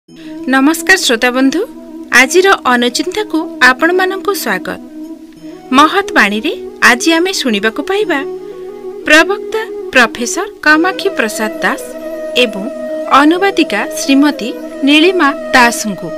नमस्कार श्रोता बंधु, आजिर अनुचिंता को आपण मानकु स्वागत। महत बाणी रे आज आमे सुनिबा को पाइबा प्रवक्ता प्रोफेसर कामाक्षी प्रसाद दास एवं अनुवादिका श्रीमती नीलिमा दासंगु।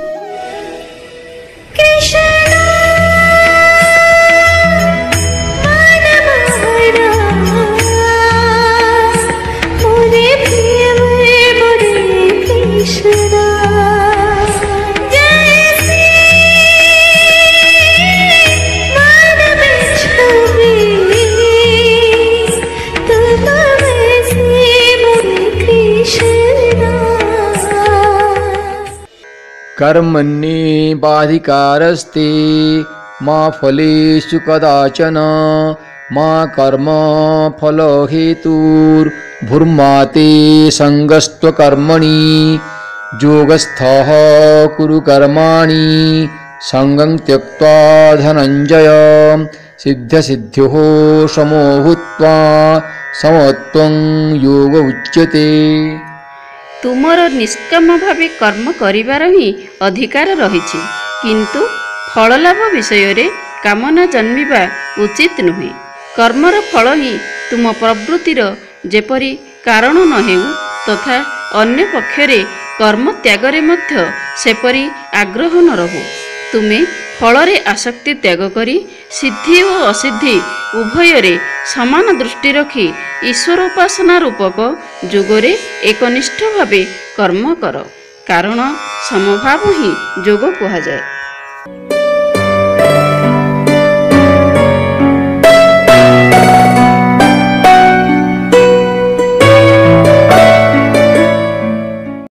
कर्मण्ये बाधिकारस्ते मा फलेषु कदाचन मा कर्म फल हेतुर्भुर्माते संगस्त्वकर्मणि योगस्थः कुरु कर्माणि संगं त्यक्त्वा धनञ्जय सिद्ध्यसिद्ध्योः समो भूत्वा समत्वं योग उच्यते। तुमर निष्काम भावे कर्म करिवार ही अधिकार रहिछि, किंतु फललाभ विषय रे कामना जन्मिबा उचित नुहे। कर्मर फल ही तुम प्रवृत्तिर जेपरि कारण न हेउ तथा अन्य पक्षरे कर्म त्यागरे मध्य सेपरि आग्रह न रहु। तुमे फलरे आसक्ति त्याग करी सिद्धि और असिद्धि उभयरे समान दृष्टि रखी ईश्वरोपासना रूपक जोगरे एकनिष्ठ भावे कर्म कर, कारण समभाव ही जोग कुहाଯାଏ।